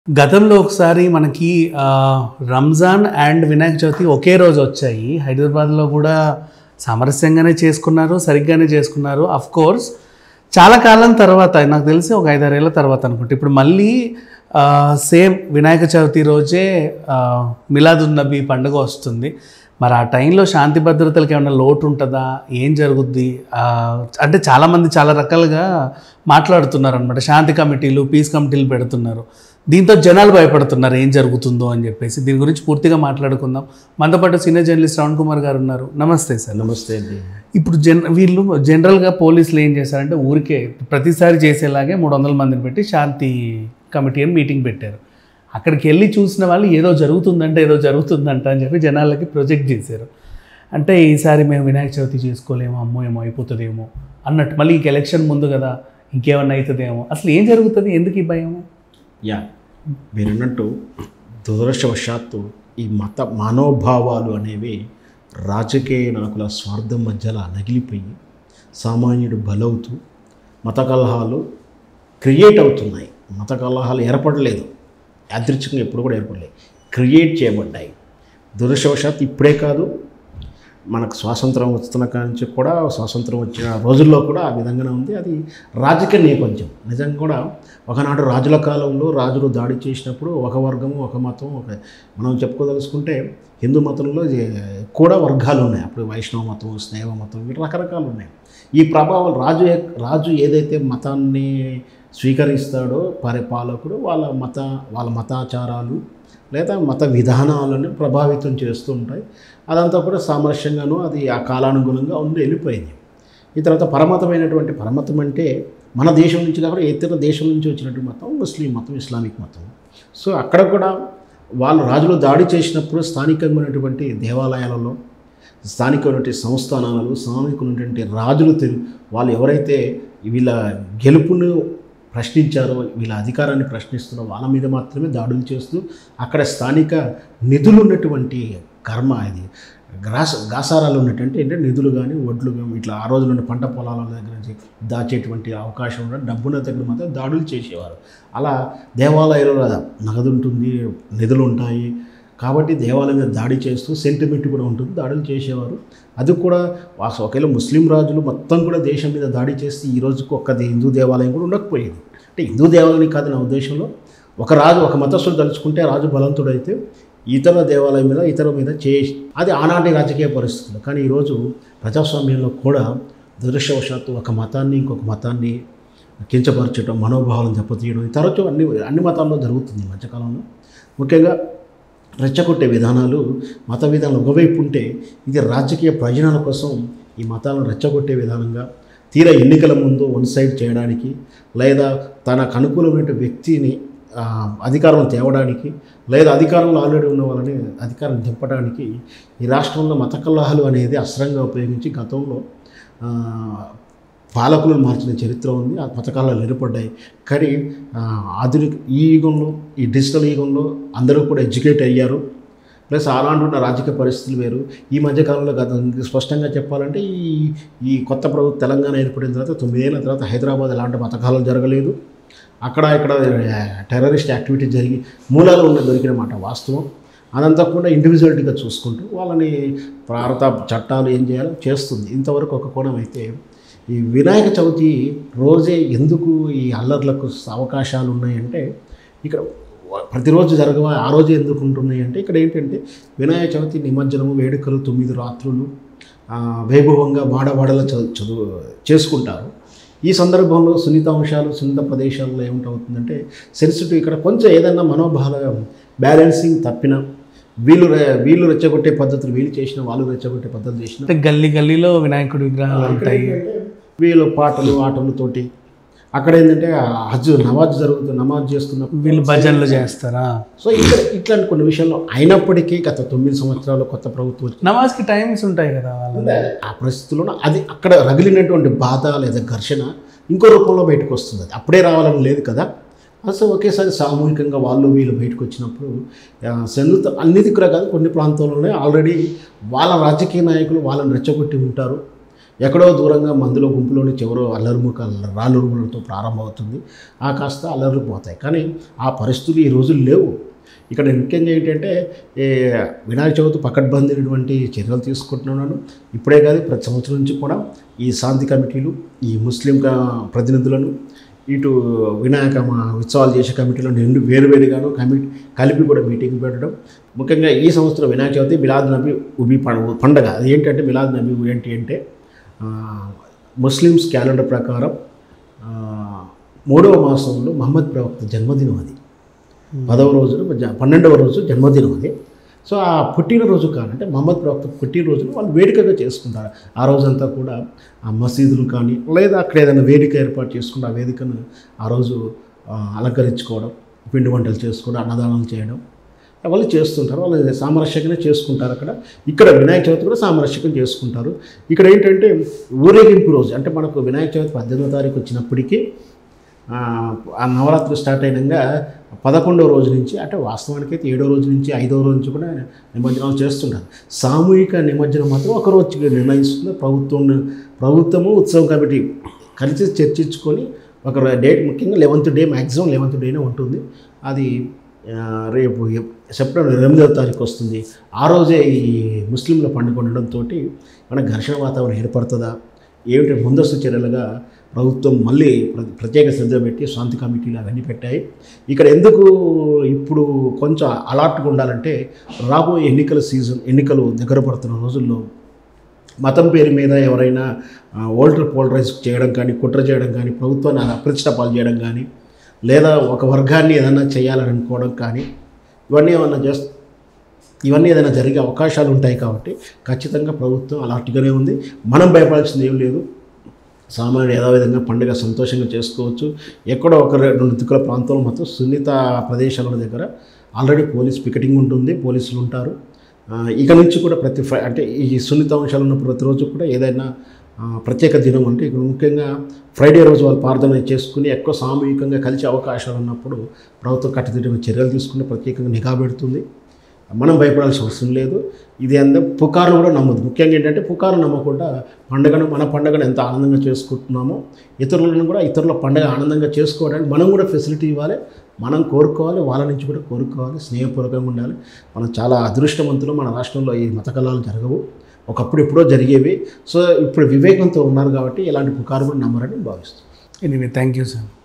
గతంలో ఒకసారి మనకి రంజాన్ అండ్ వినాయక చవితి ఒకే రోజు వచ్చాయి. హైదరాబాద్లో కూడా సామరస్యంగానే చేసుకున్నారు, సరిగ్గానే చేసుకున్నారు. అఫ్ కోర్స్ చాలా కాలం తర్వాత, నాకు తెలిసి ఒక 5-6 ఏళ్ళ తర్వాత అనుకుంటా, ఇప్పుడు మళ్ళీ సేమ్ వినాయక చవితి రోజే మిలాదున్ నబీ పండుగ వస్తుంది. మరి ఆ టైంలో శాంతి భద్రతలకు ఏమైనా లోటు ఉంటుందా, ఏం జరుగుద్ది? అంటే చాలామంది చాలా రకాలుగా మాట్లాడుతున్నారు అనమాట. శాంతి కమిటీలు, పీస్ కమిటీలు పెడుతున్నారు. దీంతో జనాలు భయపడుతున్నారు ఏం జరుగుతుందో అని చెప్పేసి. దీని గురించి పూర్తిగా మాట్లాడుకుందాం. మనతో పాటు సీనియర్ జర్నలిస్ట్ శ్రవణ్ కుమార్ గారు ఉన్నారు. నమస్తే సార్. నమస్తే అండి. ఇప్పుడు వీళ్ళు జనరల్గా పోలీసులు ఏం చేశారంటే, ఊరికే ప్రతిసారి చేసేలాగే 300 మందిని పెట్టి శాంతి కమిటీ అని మీటింగ్ పెట్టారు. అక్కడికి వెళ్ళి చూసిన వాళ్ళు ఏదో జరుగుతుందంట అని చెప్పి జనాలకి ప్రొజెక్ట్ చేశారు. అంటే ఈసారి మేము వినాయక చవితి చేసుకోలేమో, అమ్మో ఏమో అయిపోతుందేమో అన్నట్టు. మళ్ళీ ఇంక ఎలక్షన్ ముందు కదా, ఇంకేమన్నా అవుతుందేమో. అసలు ఏం జరుగుతుంది, ఎందుకు ఈ భయము? మీరన్నట్టు దురదృష్టవశాత్తు ఈ మత మనోభావాలు అనేవి రాజకీయ నాయకుల స్వార్థం మధ్యలో నగిలిపోయి సామాన్యుడు బలవుతూ మత కలహాలు క్రియేట్ అవుతున్నాయి. మత కలహాలు ఏర్పడలేదు, యాదృచ్ఛికంగా ఎప్పుడు కూడా ఏర్పడలేదు, క్రియేట్ చేయబడ్డాయి. దురదృష్టవశాత్తు ఇప్పుడే కాదు, మనకు స్వాతంత్రం వస్తున్న కాంచి కూడా, స్వాతంత్రం వచ్చిన రోజుల్లో కూడా ఆ విధంగానే ఉంది. అది రాజకీయ నేపథ్యం. నిజంగా కూడా ఒకనాడు రాజుల కాలంలో రాజులు దాడి చేసినప్పుడు ఒక వర్గము, ఒక మతం, మనం చెప్పుకోదలుచుకుంటే హిందూ మతంలో కూడా వర్గాలు ఉన్నాయి. అప్పుడు వైష్ణవ మతం, స్నేహ మతం, వీటి రకరకాలు ఉన్నాయి. ఈ ప్రభావం రాజు ఏదైతే మతాన్ని స్వీకరిస్తాడో పరిపాలకుడు వాళ్ళ మతాచారాలు లేదా మత విధానాలను ప్రభావితం చేస్తూ ఉంటాయి. అదంతా కూడా సామరస్యంగానూ అది ఆ కాలానుగుణంగా వెళ్ళిపోయింది. ఈ తర్వాత పరమతం అంటే మన దేశం నుంచి కాకుండా ఇతర దేశం నుంచి వచ్చినటువంటి మతం ముస్లిం మతం, ఇస్లామిక్ మతం. సో అక్కడ కూడా వాళ్ళు రాజులు దాడి చేసినప్పుడు స్థానికంగా ఉన్నటువంటి దేవాలయాలలో, స్థానికమైనటువంటి సంస్థానాలు, స్థానికమైనటువంటి రాజులు వాళ్ళు ఎవరైతే వీళ్ళ గెలుపును ప్రశ్నించారో, వీళ్ళ అధికారాన్ని ప్రశ్నిస్తున్నారో వాళ్ళ మీద మాత్రమే దాడులు చేస్తూ అక్కడ స్థానిక నిధులు ఉన్నటువంటి కర్మ, ఇది గాసారాలు ఉన్నటువంటి ఏంటంటే నిధులు కానీ వడ్లు కానీ ఇట్లా ఆ రోజుల్లో పంట పొలాల దగ్గర నుంచి దాచేటువంటి అవకాశం ఉన్న డబ్బున్న దగ్గర మాత్రం దాడులు చేసేవారు. అలా దేవాలయాలలో నగదు ఉంటుంది, నిధులు ఉంటాయి కాబట్టి దేవాలయం మీద దాడి చేస్తూ సెంటిమెంట్ కూడా ఉంటుంది, దాడులు చేసేవారు. అది కూడా ఒకవేళ ముస్లిం రాజులు మొత్తం కూడా దేశం మీద దాడి చేస్తే ఈ రోజుకు ఒక్కది హిందూ దేవాలయం కూడా ఉండకపోయేది. అంటే హిందూ దేవాలయం కాదు నా ఉద్దేశంలో, ఒక మతస్థుడు తలుచుకుంటే రాజు బలవంతుడైతే ఇతర దేవాలయం మీద ఇతర మీద చేసి, అది ఆనాటి రాజకీయ పరిస్థితులు. కానీ ఈరోజు ప్రజాస్వామ్యంలో కూడా దురదృష్టవశాత్తు ఒక మతాన్ని ఇంకొక మతాన్ని కించపరచడం, మనోభావాలను దెబ్బతీయడం తరచూ అన్ని మతాల్లో జరుగుతుంది. ఈ మధ్యకాలంలో ముఖ్యంగా రెచ్చగొట్టే విధానాలు, మత విధానాలు ఒకవైపు ఉంటే, ఇది రాజకీయ ప్రయోజనాల కోసం ఈ మతాలను రెచ్చగొట్టే విధానంగా తీరా ఎన్నికల ముందు వన్ సైడ్ చేయడానికి, లేదా తనకు అనుకూలమైన వ్యక్తిని అధికారం తేవడానికి, లేదా అధికారంలో ఆల్రెడీ ఉన్న వాళ్ళని అధికారం దింపడానికి ఈ రాష్ట్రంలో మత కలహాలు అనేది అస్త్రంగా ఉపయోగించి గతంలో పాలకులను మార్చిన చరిత్ర ఉంది. ఆ పథకాలు ఏర్పడ్డాయి. కానీ ఆధునిక ఈ యుగంలో, ఈ డిజిటల్ యుగంలో అందరూ కూడా ఎడ్యుకేట్ అయ్యారు. ప్లస్ అలాంటి ఉన్న రాజకీయ పరిస్థితులు వేరు. ఈ మధ్యకాలంలో స్పష్టంగా చెప్పాలంటే ఈ కొత్త ప్రభుత్వం తెలంగాణ ఏర్పడిన తర్వాత 9 ఏళ్ళ తర్వాత హైదరాబాద్ ఎలాంటి పథకాలు జరగలేదు. అక్కడ ఇక్కడ టెర్రరిస్ట్ యాక్టివిటీ జరిగి మూలాలు దొరికిన మాట వాస్తవం. అదంతా కూడా ఇండివిజువాలిటీగా చూసుకుంటూ వాళ్ళని భారత చట్టాలు ఏం చేయాలో చేస్తుంది. ఇంతవరకు ఒక కోణం అయితే, ఈ వినాయక చవితి రోజే ఎందుకు ఈ అల్లర్లకు అవకాశాలు ఉన్నాయంటే, ఇక్కడ ప్రతిరోజు జరగవా ఆ రోజే ఎందుకు ఉంటున్నాయి అంటే, ఇక్కడ ఏంటంటే వినాయక చవితి నిమజ్జనము వేడుకలు 9 రాత్రులు వైభవంగా వాడవాడలో చేసుకుంటారు. ఈ సందర్భంలో సున్నిత ప్రదేశాల్లో ఏమిటవుతుందంటే సెన్సిటివ్, ఇక్కడ కొంచెం ఏదైనా మనోభావ బ్యాలెన్సింగ్ తప్పినా, వీళ్ళు రెచ్చగొట్టే పద్ధతులు వీళ్ళు చేసిన, వాళ్ళు రెచ్చగొట్టే పద్ధతులు చేసిన, గల్లీలో వినాయకుడి విగ్రహాలు ఉంటాయి. వీళ్ళు పాటలు ఆటలతోటి అక్కడ ఏంటంటే నమాజ్ చేస్తున్న వీళ్ళు భజనలు చేస్తారా. సో ఇట్లాంటి కొన్ని విషయాల్లో అయినప్పటికీ గత 9 సంవత్సరాలు కొత్త ప్రభుత్వం నమాజ్కి టైమ్స్ ఉంటాయి కదా, ఆ పరిస్థితుల్లో అది అక్కడ రగిలినటువంటి బాధ లేదా ఘర్షణ ఇంకో రూపంలో బయటకు వస్తుంది. అది అప్పుడే రావాలని లేదు కదా. అసలు ఒకేసారి సామూహికంగా వీళ్ళు బయటకు వచ్చినప్పుడు అన్ని దిక్కులా కాదు, కొన్ని ప్రాంతాల్లోనే ఆల్రెడీ వాళ్ళ రాజకీయ నాయకులు వాళ్ళని రెచ్చగొట్టి ఉంటారు. ఎక్కడో దూరంగా మందులో గుంపులో నుంచి ఎవరో రాళ్ళురుములతో ప్రారంభమవుతుంది. ఆ కాస్త అల్లర్లు పోతాయి. కానీ ఆ పరిస్థితులు ఈ రోజులు లేవు. ఇక్కడ ముఖ్యంగా ఏంటంటే వినాయక చవితి పకడ్బందీటువంటి చర్యలు తీసుకుంటున్నాను. ఇప్పుడే కాదు, ప్రతి సంవత్సరం నుంచి కూడా ఈ శాంతి కమిటీలు, ఈ ముస్లిం ప్రతినిధులను, ఇటు వినాయక ఉత్సవాలు చేసే కమిటీలను రెండు వేరువేరుగాను కలిపి కూడా మీటింగ్ పెట్టడం. ముఖ్యంగా ఈ సంవత్సరం వినాయక చవితి మిలాద్ నబీ ఉబీ పండగ. అది ఏంటంటే మిలాద్ నబీ ఏంటి అంటే ముస్లిమ్స్ క్యాలెండర్ ప్రకారం 3వ మాసంలో మహమ్మద్ ప్రవక్త జన్మదినం. అది 10వ రోజు 12వ రోజు జన్మదినం అది. సో ఆ పుట్టినరోజు కానంటే మహమ్మద్ ప్రవక్త పుట్టినరోజును వాళ్ళు వేడుకగా చేసుకుంటారు. ఆ రోజంతా కూడా ఆ మసీదులు కానీ లేదా అక్కడ ఏదైనా వేదిక ఏర్పాటు చేసుకుని ఆ వేదికను ఆ రోజు అలంకరించుకోవడం, పిండి వంటలు చేసుకోవడం, అన్నదానాలు చేయడం వాళ్ళు చేస్తుంటారు. వాళ్ళు సామరస్యంగానే చేసుకుంటారు అక్కడ. ఇక్కడ వినాయక చవితి కూడా సామరస్యంగా చేసుకుంటారు. ఇక్కడ ఏంటంటే ఊరేగింపు రోజు అంటే మనకు వినాయక చవితి 18వ తారీఖు వచ్చినప్పటికీ ఆ నవరాత్రి స్టార్ట్ అయినాక 11వ రోజు నుంచి అంటే వాస్తవానికి అయితే 7వ రోజు నుంచి 5వ రోజు నుంచి కూడా నిమజ్జనాలు చేస్తుంటారు. సామూహిక నిమజ్జనం మాత్రం ఒక రోజుకి నిర్ణయిస్తుంది ప్రభుత్వము ఉత్సవం కమిటీ కలిసి చర్చించుకొని ఒక డేట్, ముఖ్యంగా 11th డే, మ్యాక్సిమం 11th డేనే ఉంటుంది. అది రేపు సెప్టెంబర్ 8వ తారీఖు వస్తుంది. ఆ రోజే ఈ ముస్లింల పండుగ ఉండడంతో మనకు ఘర్షణ వాతావరణం ఏర్పడుతుందా ఏమిటి ముందస్తు చర్యలుగా ప్రభుత్వం మళ్ళీ ప్రత్యేక శ్రద్ధ పెట్టి శాంతి కమిటీలు అవన్నీ పెట్టాయి. ఇక్కడ ఎందుకు ఇప్పుడు కొంచెం అలర్ట్గా ఉండాలంటే రాబోయే ఎన్నికలు దగ్గర పడుతున్న రోజుల్లో మతం పేరు మీద ఎవరైనా పోలరైజ్ చేయడం కానీ, కుట్ర చేయడం కానీ, ప్రభుత్వాన్ని అప్రతిష్ట పాలు చేయడం కానీ, లేదా ఒక వర్గాన్ని ఏదైనా చేయాలని అనుకోవడం కానీ ఇవన్నీ ఏదైనా జరిగే అవకాశాలు ఉంటాయి. కాబట్టి ఖచ్చితంగా ప్రభుత్వం అలర్ట్గానే ఉంది. మనం భయపడాల్సింది ఏం లేదు. సామాన్యుడు యథావిధంగా పండుగ సంతోషంగా చేసుకోవచ్చు. ఎక్కడో ఒక 2 దిక్కుల ప్రాంతంలో మొత్తం సున్నిత ప్రదేశాల దగ్గర ఆల్రెడీ పికెటింగ్ ఉంటుంది, పోలీసులు ఉంటారు. ఇక నుంచి కూడా అంటే ఈ సున్నిత అంశాలు ఉన్న ప్రతిరోజు కూడా ఏదైనా ప్రత్యేక దినం అంటే ఇక్కడ ముఖ్యంగా ఫ్రైడే రోజు వాళ్ళు ప్రార్థన చేసుకుని ఎక్కువ సామూహికంగా కలిసే అవకాశాలు ఉన్నప్పుడు ప్రభుత్వం కట్టుదిట్టమైన చర్యలు తీసుకుని ప్రత్యేకంగా నిఘా పెడుతుంది. మనం భయపడాల్సిన అవసరం లేదు. ఇది పుకార్లు కూడా నమ్మదు. ముఖ్యంగా ఏంటంటే పుకార్లు నమ్మకుండా మన పండుగను ఎంత ఆనందంగా చేసుకుంటున్నామో ఇతరులను కూడా ఇతరుల పండుగ ఆనందంగా చేసుకోవడానికి మనం కూడా ఫెసిలిటీ ఇవ్వాలి, మనం కోరుకోవాలి, వాళ్ళ నుంచి కూడా కోరుకోవాలి, స్నేహపూర్వకంగా ఉండాలి. మనం చాలా అదృష్టవంతులు. మన రాష్ట్రంలో ఈ మత కలహాలు జరగవు, ఒకప్పుడు ఎప్పుడో జరిగేవి. సో ఇప్పుడు వివేకంతో ఉన్నారు కాబట్టి ఇలాంటి పుకారు కూడా నమ్మరని భావిస్తాం. Anyway, thank you sir.